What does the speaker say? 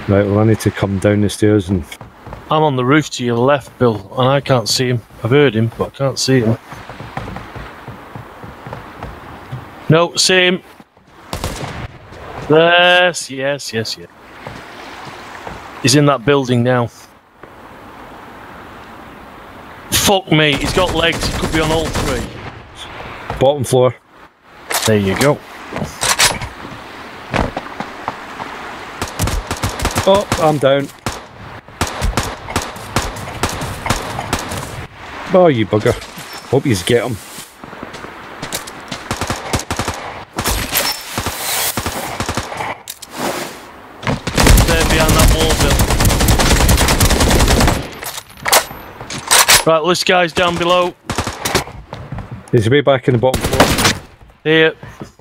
Right, well I need to come down the stairs and... I'm on the roof to your left, Bill, and I can't see him. I've heard him, but I can't see him. No, see him. Yes. He's in that building now. Fuck me, he's got legs, he could be on all three. Bottom floor. There you go. Oh, I'm down. Oh, you bugger. Hope you get him. There behind that wall, Bill. Right, this guy's down below. He's way back in the bottom floor. Here.